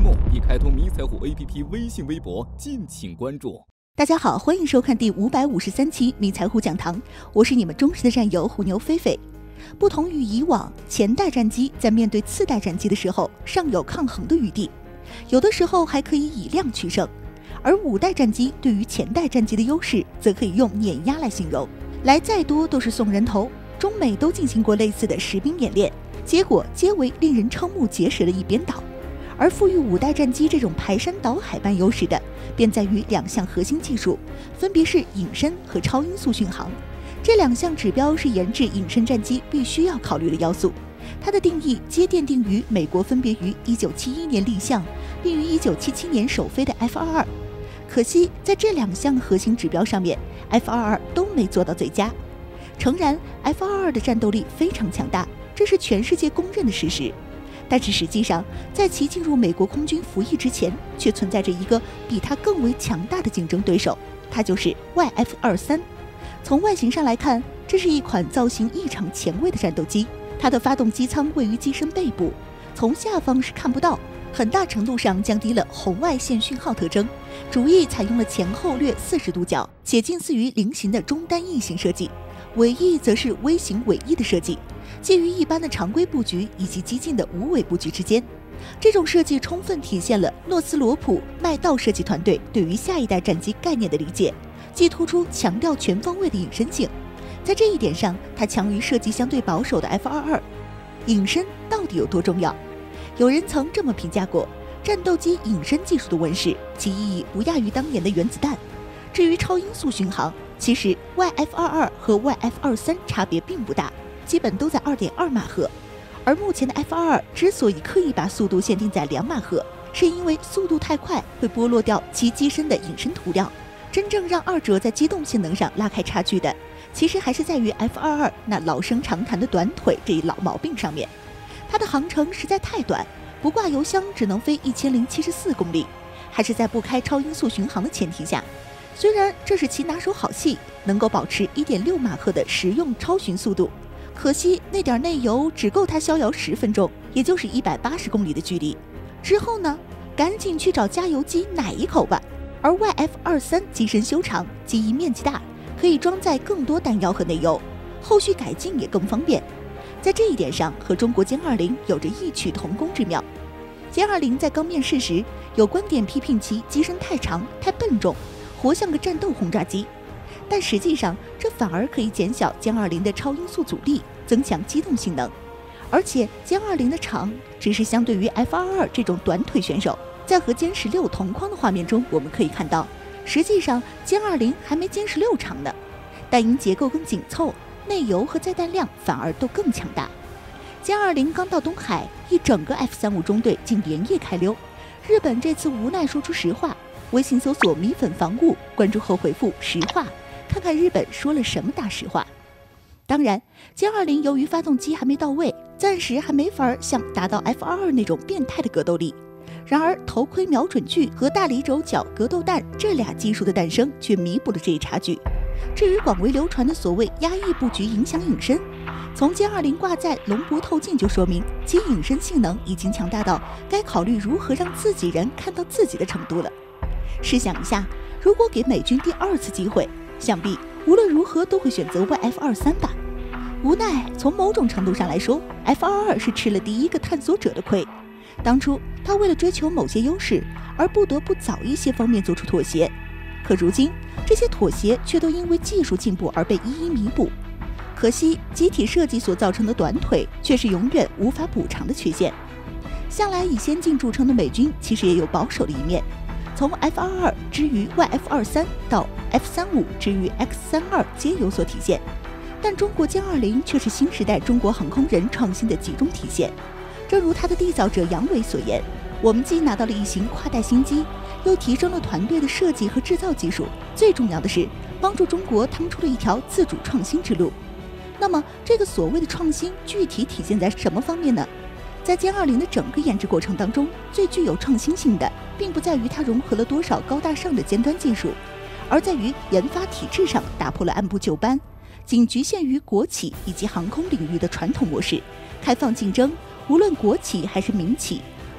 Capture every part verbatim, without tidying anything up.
目已开通迷彩虎 A P P 微信、微博，敬请关注。 大家好，欢迎收看第五百五十三期迷彩虎讲堂，我是你们忠实的战友虎牛菲菲。不同于以往，前代战机在面对次代战机的时候尚有抗衡的余地，有的时候还可以以量取胜，而五代战机对于前代战机的优势则可以用碾压来形容。来再多都是送人头，中美都进行过类似的实兵演练，结果皆为令人瞠目结舌的一边倒。而赋予五代战机这种排山倒海般优势的，便在于两项核心技术，分别是隐身和超音速巡航。这两项指标是研制隐身战机必须要考虑的要素。它的定义皆奠定于美国分别于一九七一年立项，并于一九七七年首飞的 F 二二。可惜在这两项核心指标上面 ，F 二二都没做到最佳。诚然 ，F 二二的战斗力非常强大，这是全世界公认的事实。但是实际上，在其进入美国空军服役之前，却存在着一个比它更为强大的竞争对手，它就是 Y F 二十三。从外形上来看，这是一款造型异常前卫的战斗机，它的发动机舱位于机身背部，从下方是看不到，很大程度上降低了红外线讯号特征，主翼采用了前后略四十度角，且近似于菱形的中单翼型设计，尾翼则是微型尾翼的设计，介于一般的常规布局以及激进的无尾布局之间。这种设计充分体现了诺斯罗普麦道设计团队对于下一代战机概念的理解，既突出强调全方位的隐身性，在这一点上，它强于设计相对保守的 F 二二。隐身到底有多重要？有人曾这么评价过：战斗机隐身技术的问世，其意义不亚于当年的原子弹。至于超音速巡航，其实 Y F 二二和 Y F 二十三差别并不大，基本都在 二点二马赫。而目前的 F 二二之所以刻意把速度限定在两马赫，是因为速度太快会剥落掉其机身的隐身涂料。真正让二者在机动性能上拉开差距的，其实还是在于 F 二二那老生常谈的短腿这一老毛病上面。它的航程实在太短，不挂油箱只能飞一千零七十四公里，还是在不开超音速巡航的前提下。虽然这是其拿手好戏，能够保持 一点六马赫的实用超巡速度，可惜那点内油只够它逍遥十分钟，也就是一百八十公里的距离。之后呢，赶紧去找加油机奶一口吧。而 Y F 二十三机身修长，机翼面积大，可以装载更多弹药和内油，后续改进也更方便。在这一点上，和中国歼二零有着异曲同工之妙。歼二零在刚面世时，有观点批评其机身太长、太笨重，活像个战斗轰炸机。但实际上，这反而可以减小歼二零的超音速阻力，增强机动性能。而且歼二零的长，只是相对于 F 二二这种短腿选手。在和歼十六同框的画面中，我们可以看到，实际上歼二零还没歼十六长呢，但因结构更紧凑，内油和载弹量反而都更强大。歼二零刚到东海，一整个 F 三十五中队竟连夜开溜。日本这次无奈说出实话，微信搜索米粉防务，关注后回复实话，看看日本说了什么大实话。当然，歼二零由于发动机还没到位，暂时还没法像达到 F 二二那种变态的格斗力。然而，头盔瞄准具和大离轴角格斗弹这俩技术的诞生，却弥补了这一差距。至于广为流传的所谓压抑布局影响隐身，从歼二零挂载龙脖透镜就说明其隐身性能已经强大到该考虑如何让自己人看到自己的程度了。试想一下，如果给美军第二次机会，想必无论如何都会选择 Y F 二十三吧。无奈，从某种程度上来说 ，F 二二是吃了第一个探索者的亏。当初他为了追求某些优势，而不得不早一些方面做出妥协，可如今这些妥协却都因为技术进步而被一一弥补。可惜机体设计所造成的短腿，却是永远无法补偿的缺陷。向来以先进著称的美军，其实也有保守的一面。从 F 二二之于 Y F 二十三到 F 三十五之于 X 三十二皆有所体现，但中国歼二零却是新时代中国航空人创新的集中体现。正如他的缔造者杨伟所言，我们既拿到了一型跨代新机，又提升了团队的设计和制造技术，最重要的是帮助中国趟出了一条自主创新之路。那么这个所谓的创新具体体现在什么方面呢？在歼二零的整个研制过程当中，最具有创新性的并不在于它融合了多少高大上的尖端技术，而在于研发体制上打破了按部就班，仅局限于国企以及航空领域的传统模式，开放竞争，无论国企还是民企，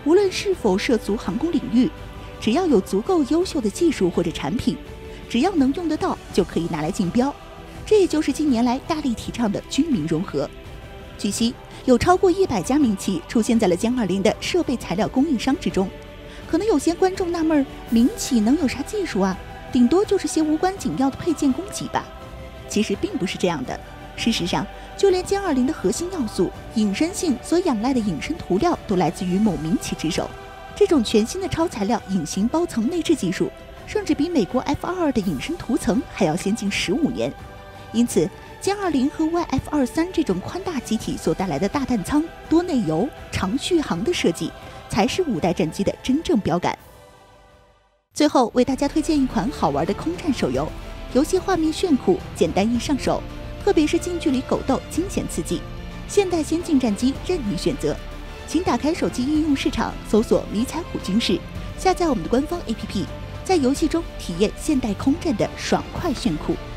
无论是否涉足航空领域，只要有足够优秀的技术或者产品，只要能用得到，就可以拿来竞标。这也就是近年来大力提倡的军民融合。据悉，有超过一百家民企出现在了歼二零的设备材料供应商之中。可能有些观众纳闷，民企能有啥技术啊？顶多就是些无关紧要的配件供给吧。其实并不是这样的。事实上，就连歼二零的核心要素隐身性所仰赖的隐身涂料都来自于某民企之手。这种全新的超材料隐形包层内置技术，甚至比美国 F 二十二的隐身涂层还要先进十五年。因此，歼二零和 Y F 二十三这种宽大机体所带来的大弹仓、多内油、长续航的设计，才是五代战机的真正标杆。最后为大家推荐一款好玩的空战手游，游戏画面炫酷，简单易上手，特别是近距离狗斗惊险刺激。现代先进战机任你选择，请打开手机应用市场，搜索迷彩虎军事，下载我们的官方 A P P， 在游戏中体验现代空战的爽快炫酷。